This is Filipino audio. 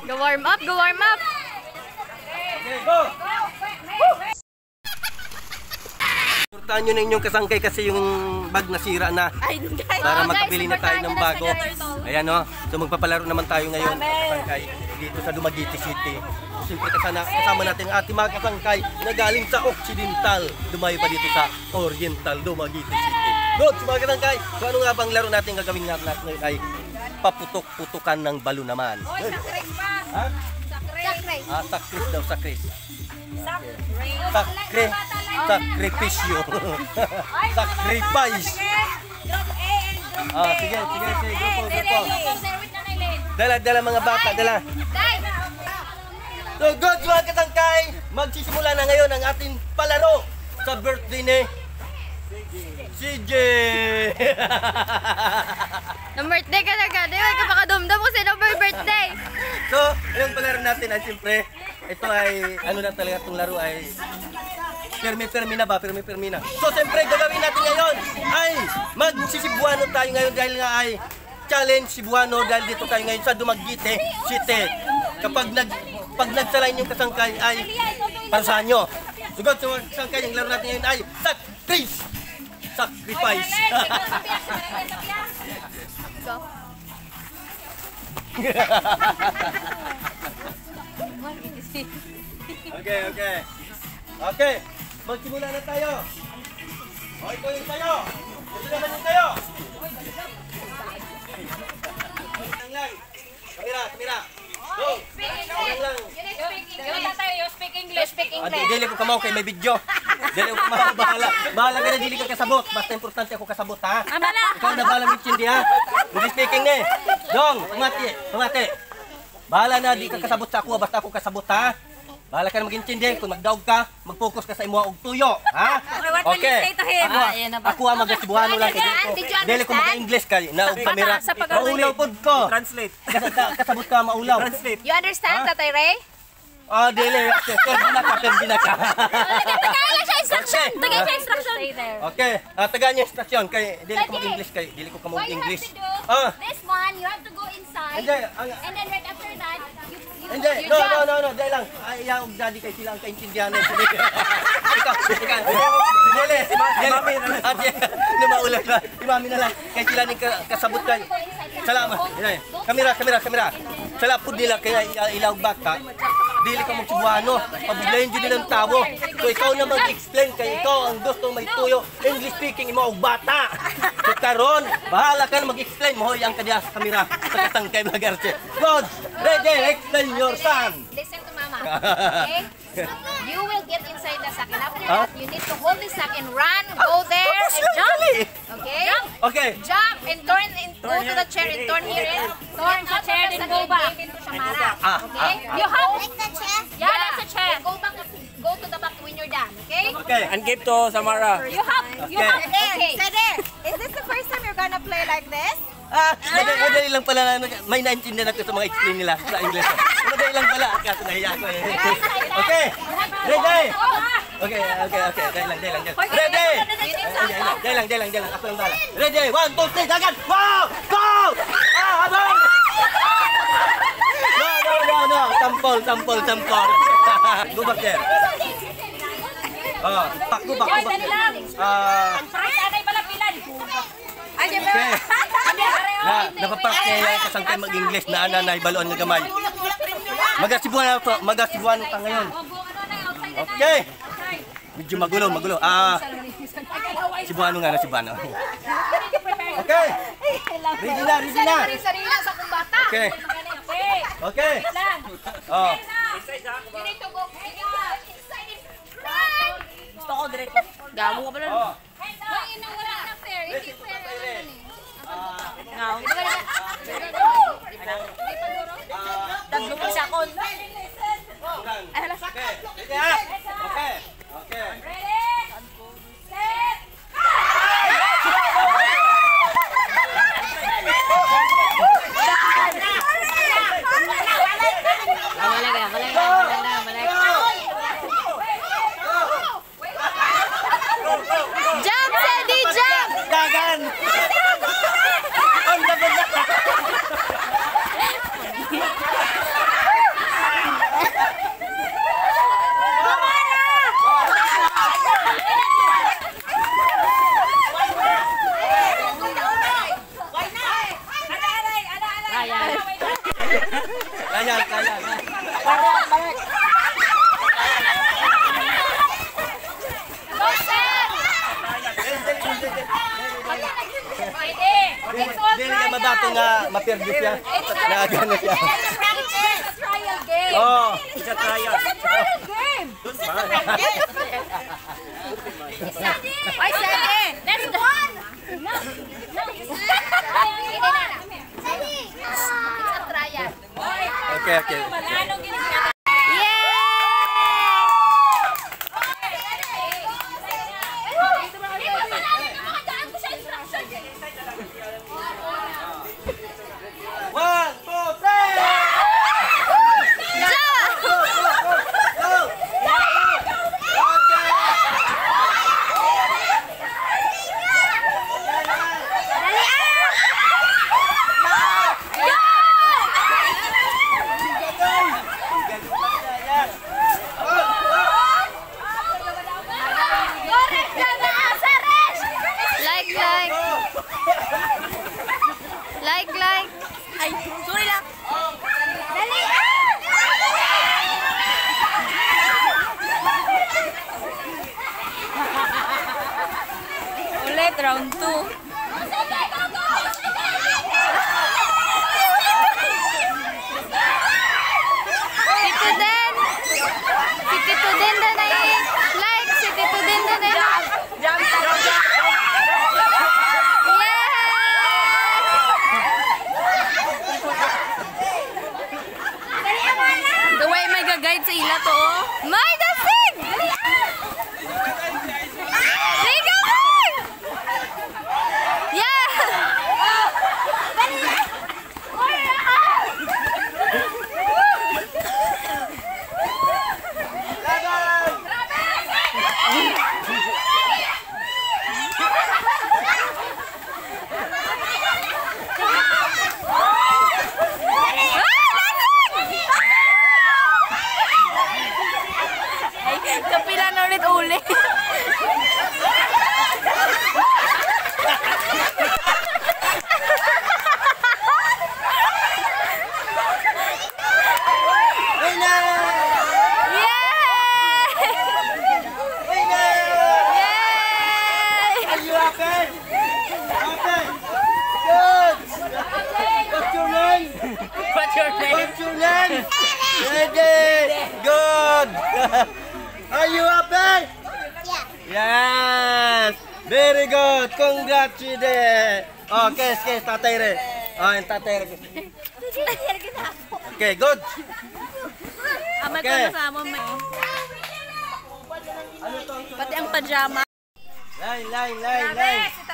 Go warm up, go warm up. Okay, go! Turtahan nyo na inyong kasangkay kasi yung bag nasira na. Para makabili na tayo ng bago. Ayan o. So magpapalaro naman tayo ngayon kasangkay dito sa Dumaguete City. Siyempre kasama natin ang ating mga kasangkay na galing sa Occidental. Dumayo pa dito sa Oriental, Dumaguete City. Good, mga kasangkay. So ano nga bang laro natin gagawin natin ngayon ay paputok-putukan ng balo naman. Good. Ha? Sakris daw, sakris. Sakripisyo. Sacrifice. Sige. Grupo. Dala mga bata, dala. So good mga katangkay, magsisimula na ngayon ang ating palaro sa birthday ni CJ. Na-birthday ka na ka. Di ba ka pakadumdum kasi na-birthday. So, yung palaro natin ay siyempre, ito ay, ano na talaga itong laro ay Permi na. So, siyempre, gagawin natin ngayon ay magsisibuano tayo ngayon dahil nga ay challenge Cebuano dahil dito tayo ngayon sa Dumaguete City. Pag nagsalain yung kasangkay ay parusahan nyo. Sugod, so kasangkay, yung laro natin ngayon ay sacrifice. Okay. Magsimula na tayo. O, ito yung tayo. Ito naman yung tayo. Lang. Kamera. Go. You speak English. Dili ko kamaw kay may video. Dili ko kamaw, bahala ka na, dili ka kasabot. Basta importante ako kasabot, ha? Ikaw na bahala mitindi, ha? English speaking eh. Dong, pangati. Bahala na, di ka kasabot sa ako, basta ako kasabot, ha? Bahala ka na mag-intindi. Kung magdaog ka, mag-focus ka sa imo og tuyo, ha? Okay. Ako ang mag-Cebuano lang kay dito. Dili ko mag-English kay naog kamera. Maulaw pod ko. Translate. Kasabot ka maulaw. Translate. You understand, Tatay Ray? Dili. Perdi na ka. Tagalan siya instruction. Tagalan siya instruction. Okay. Tagaan niya instruction kay dili ko mag-English kay dili ko ka mag-English. This one, you have to go inside. And then right after that, No. Dahil lang. Ayaw daddy kay sila ang kaintindihan na. Ikaw. Dili. Si Mami na. Si Mami na lang. Kay sila ning kasabot kay. Salamat. Kamera. Salapod nila kaya ilaw baka. Dili ka mo Cebuano. Pabiglayin dyan nilang tao. So ikaw na mag-explain kay ikaw ang gusto may tuyo. English speaking imo og bata. So karon, bahala ka na mag-explain mo ang kadiya sa kamera sa kasangkay mga garce. God, ready, explain your son. listen to Mama. Okay? You will get inside the sack. And after that, you need to hold the sack and run, go there, and jump. Okay? Okay. Jump and go to the chair and turn here and turn the chair and go back into Shamara. Okay? You have like the chair? Yeah, that's the chair. Go to the back when you're done. Okay? Okay. And give to Samara. You have. Okay. Seder, is this the first time you're gonna play like this? Madali lang pala na may naintindihan ako sa mga explain nila sa English. Madali lang pala kasi nahiya ko eh. Okay. Ready? Okay. Dahil lang. Ready? Dahil lang. Ako lang bala. Ready? 1, 2, 3, agad! Wow! Go! Habang! No. Sampol. Go back there. Go back. Okay. Napapakya kasang kayo mag-English na ananay baloan ng gamay. Magasibuan ka ngayon. Okay. Medyo magulo. Sibuano nga na Sibuano. Okay. Ready na. Sarili sa kumbata. Okay. You need to go inside and run. Gusto ko direct. Gago ka pala. Why you know what up there? If you fair. Ngaw. Taglo ko siya kon. Ay hala. Okay. Jump, Sadie, jump! Dagan! Ito nga, mapirdi siya. Na gano'n siya. It's a trial game. Oh, it's a trial. Trial game. Ay, seven. That's the one. No. It's a trial. Okay, okay. One, two, three! Go! Like. Ay, sorry lang. Dali! Ulit, round 2. Ito din. Si Tito din na like. Si Tito din na Gaway may gagayad sa ila to, oh. May dasig! Sige! Yeah! Kapila na ulit. What's your name? Ready? Good. Are you happy? Yes. Very good. Congratulations. Okay, tatay re. Yung tatay re. Okay, good. Amay ko Okay. na sa amon. Pati ang pajama. Line.